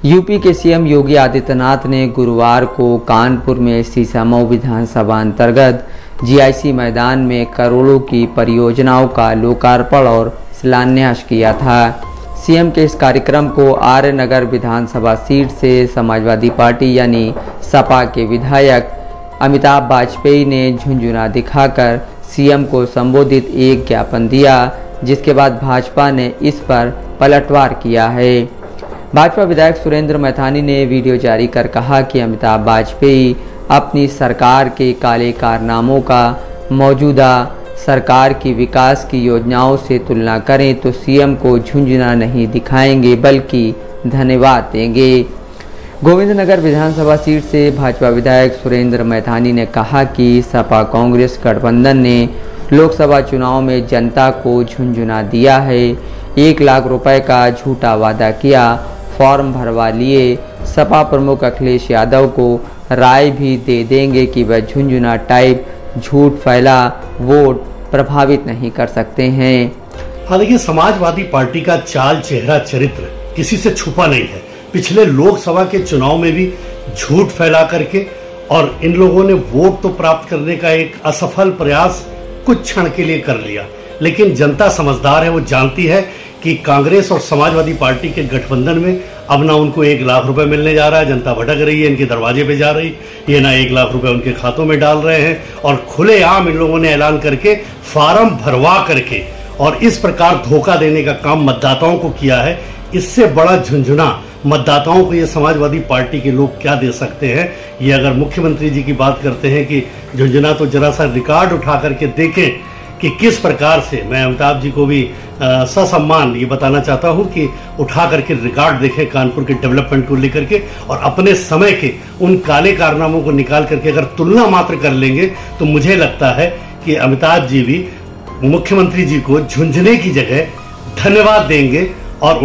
UP के CM Yogi Adityanath ने गुरुवार को कानपुर में सीसामऊ विधानसभा अंतर्गत जीआईसी मैदान में करोड़ों की परियोजनाओं का लोकार्पण और शिलान्यास किया था। सीएम के इस कार्यक्रम को आर्य नगर विधानसभा सीट से समाजवादी पार्टी यानी सपा के विधायक अमिताभ वाजपेयी ने झुंझुना दिखाकर सीएम को संबोधित एक ज्ञापन दिया, जिसके बाद भाजपा ने इस पर पलटवार किया है। भाजपा विधायक सुरेंद्र मैथानी ने वीडियो जारी कर कहा कि अमिताभ वाजपेयी अपनी सरकार के काले कारनामों का मौजूदा सरकार की विकास की योजनाओं से तुलना करें तो सीएम को झुंझुना नहीं दिखाएंगे बल्कि धन्यवाद देंगे। गोविंदनगर विधानसभा सीट से भाजपा विधायक सुरेंद्र मैथानी ने कहा कि सपा कांग्रेस गठबंधन ने लोकसभा चुनाव में जनता को झुंझुना दिया है। 1 लाख रुपए का झूठा वादा किया, फॉर्म भरवा लिए। सपा प्रमुख अखिलेश यादव को राय भी दे देंगे कि वह झुंझुना टाइप झूठ फैला वोट प्रभावित नहीं कर सकते हैं। हाँ देखिए, समाजवादी पार्टी का चाल चेहरा चरित्र किसी से छुपा नहीं है। पिछले लोकसभा के चुनाव में भी झूठ फैला करके और इन लोगों ने वोट तो प्राप्त करने का एक असफल प्रयास कुछ क्षण के लिए कर लिया, लेकिन जनता समझदार है। वो जानती है कि कांग्रेस और समाजवादी पार्टी के गठबंधन में अब ना उनको 1 लाख रुपए मिलने जा रहा है। जनता भटक रही है, इनके दरवाजे पे जा रही, ये ना 1 लाख रुपए उनके खातों में डाल रहे हैं और खुलेआम इन लोगों ने ऐलान करके फार्म भरवा करके और इस प्रकार धोखा देने का काम मतदाताओं को किया है। इससे बड़ा झुंझुना मतदाताओं को ये समाजवादी पार्टी के लोग क्या दे सकते हैं। ये अगर मुख्यमंत्री जी की बात करते हैं कि झुंझुना, तो जरा सा रिकॉर्ड उठा करके देखें कि किस प्रकार से, मैं अमिताभ जी को भी ससम्मान ये बताना चाहता हूं कि उठा करके रिकॉर्ड देखें कानपुर के डेवलपमेंट को लेकर के और अपने समय के उन काले कारनामों को निकाल करके अगर तुलना मात्र कर लेंगे तो मुझे लगता है कि अमिताभ जी भी मुख्यमंत्री जी को झुंझुने की जगह धन्यवाद देंगे और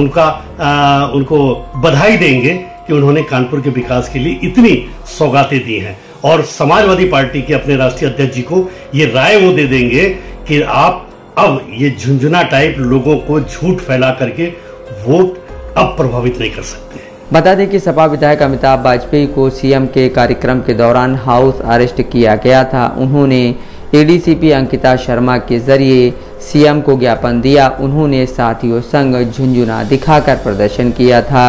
उनको बधाई देंगे कि उन्होंने कानपुर के विकास के लिए इतनी सौगातें दी हैं। और समाजवादी पार्टी के अपने राष्ट्रीय अध्यक्ष जी को ये राय वो दे देंगे कि आप अब ये झुंझुना टाइप लोगों को झूठ फैला करके वोट अब प्रभावित नहीं कर सकते। बता दें कि सपा विधायक अमिताभ वाजपेयी को सीएम के कार्यक्रम के दौरान हाउस अरेस्ट किया गया था। उन्होंने एडीसीपी अंकिता शर्मा के जरिए सीएम को ज्ञापन दिया। उन्होंने साथियों संग झुंझुना दिखाकर प्रदर्शन किया था।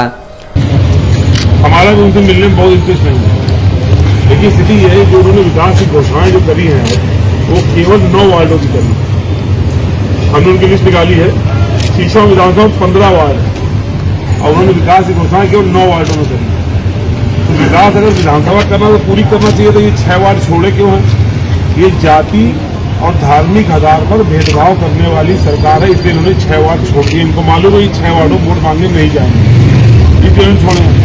हमारा भी उनसे मिलने में बहुत इंटरेस्ट नहीं है, लेकिन स्थिति यह है कि उन्होंने विकास की घोषणाएं जो करी हैं वो केवल 9 वार्डों की करी। हमने उनकी लिस्ट निकाली है, सीसामऊ विधानसभा 15 वार्ड है और उन्होंने विकास की घोषणाएं केवल 9 वार्डों में करी। तो विकास अगर विधानसभा करना तो पूरी करना चाहिए, तो ये 6 वार्ड छोड़े क्यों हैं? ये जाति और धार्मिक आधार पर भेदभाव करने वाली सरकार है, इसलिए उन्होंने 6 वार्ड छोड़ दिए। इनको मालूम है ये 6 वार्डों वोट मांगने नहीं जाएंगे, इसलिए उन्होंने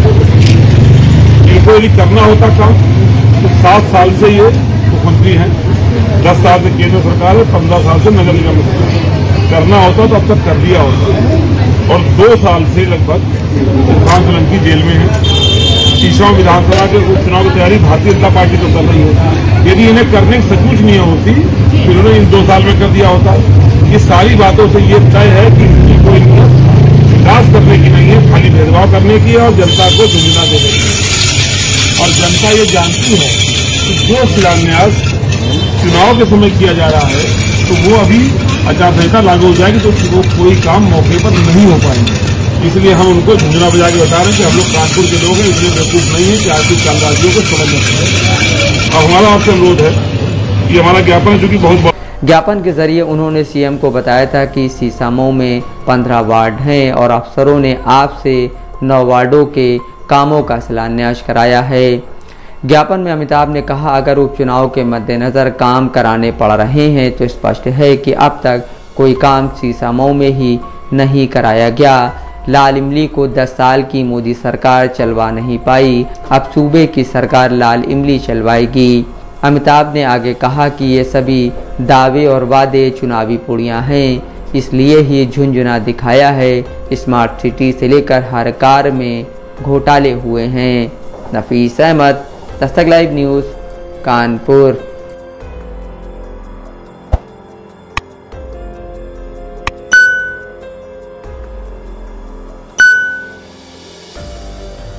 छोड़े। इनको यदि करना होता काम तो 7 साल से ये मुख्यमंत्री हैं, 10 साल से केंद्र सरकार है, 15 साल से नगर निगम में करना होता तो अब तक कर दिया होता। और 2 साल से लगभग इरफान सोलंकी जेल में है। सीसामऊ विधानसभा के उपचुनाव की तैयारी भारतीय जनता पार्टी तो कर रही है। यदि इन्हें करने की सचमुच नहीं होती तो इन्होंने इन 2 साल में कर दिया होता। ये सारी बातों से ये तय है कि इनकी कोई विकास करने की नहीं है, खाली भेदभाव करने की है और जनता को झुंझुना देने की है। और जनता ये जानती है कि जो शिलान्यास चुनाव के समय किया जा रहा है तो वो अभी आचार संहिता लागू हो जाएगी तो वो कोई काम मौके पर नहीं हो पाएंगे। इसलिए हम उनको झुंझुना बजा के बता रहे हैं कि हम लोग कानपुर के लोग हैं, इसलिए बेवकूफ नहीं है कि आर्थिक चालबाजियों को समझ सकते। और हमारा आपसे अनुरोध है, ये हमारा ज्ञापन है, चूंकि बहुत ज्ञापन के जरिए उन्होंने सीएम को बताया था कि सीसामऊ में 15 वार्ड हैं और अफसरों ने आपसे 9 वार्डों के कामों का शिलान्यास कराया है। ज्ञापन में अमिताभ ने कहा, अगर उपचुनाव के मद्देनजर काम कराने पड़ रहे हैं तो स्पष्ट है कि अब तक कोई काम सीसामऊ में ही नहीं कराया गया। लाल इमली को 10 साल की मोदी सरकार चलवा नहीं पाई, अब सूबे की सरकार लाल इमली चलवाएगी। अमिताभ ने आगे कहा कि ये सभी दावे और वादे चुनावी पुड़ियां हैं, इसलिए ही झुंझुना दिखाया है। स्मार्ट सिटी से लेकर हर कार्य में घोटाले हुए हैं। नफीस अहमद, दस्तक लाइव न्यूज़, कानपुर।